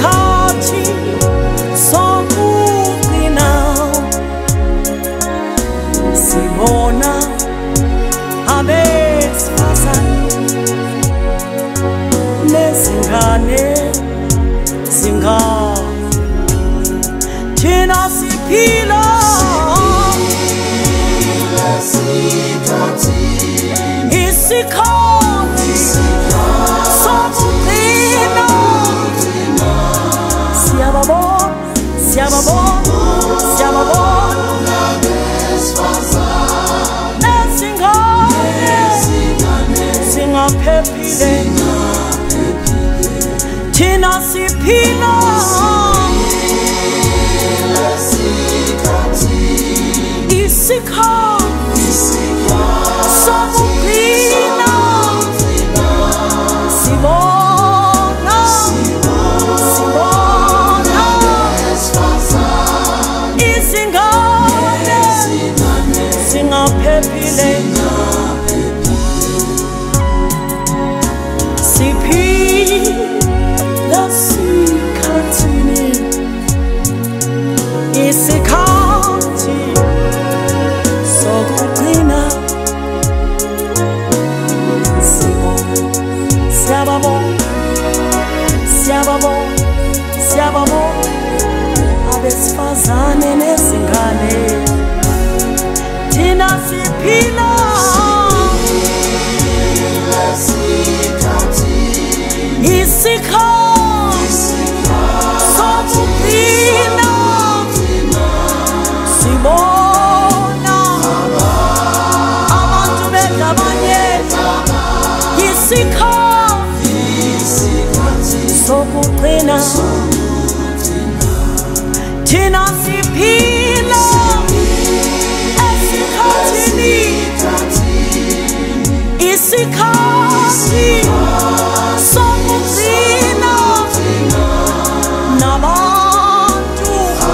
isikhathi sokuqina sibona abesifazane nezingane zingane thina siphila isikhathi sokuqina siyababona nezingane zingaphephile thina siphila isikhathi sokuqina sibona izingane zingaphephile siphila sikhathini isikhathi sokuqina siyababona abesifazane nezingane thina siphila isikhathi sokuqina sibona abantu bedabanye isikhathi sokuqina thina siphila esikhathini isikhathi sokuqina nabantu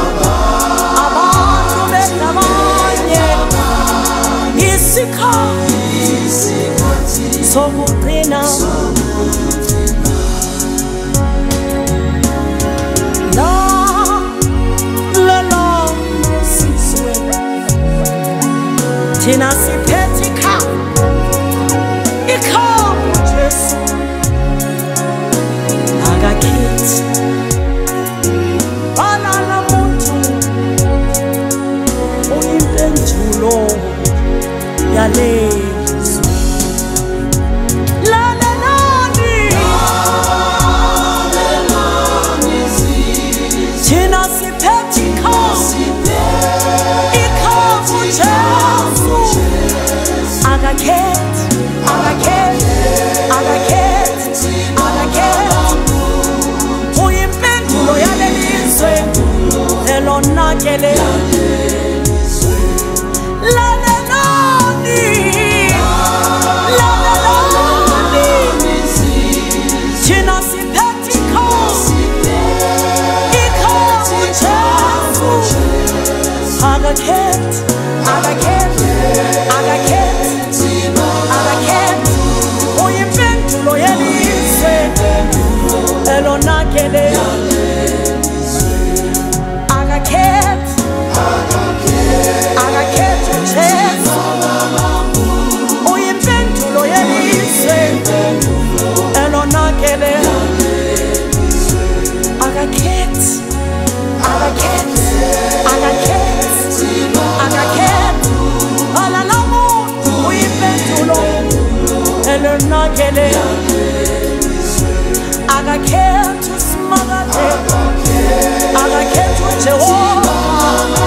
bedabanye isikhathi sokuqina thina siphethe ikhambu Jesu akakhethi balala muntu uyimpendulo yalezwi lalelani thina siphethe ikhambu Jesu akakhethi uyimpendulo yalelizwe elonakele lalelani thina siphethe ikhambu Jesu akakhethi uyimpendulo yelizwe elonakele akakhethi Jesu uyimpendulo yelizwe elonakele akakhethi alalamu uyimpendulo elonakele akakhethi uSimakade akakhethi uJehova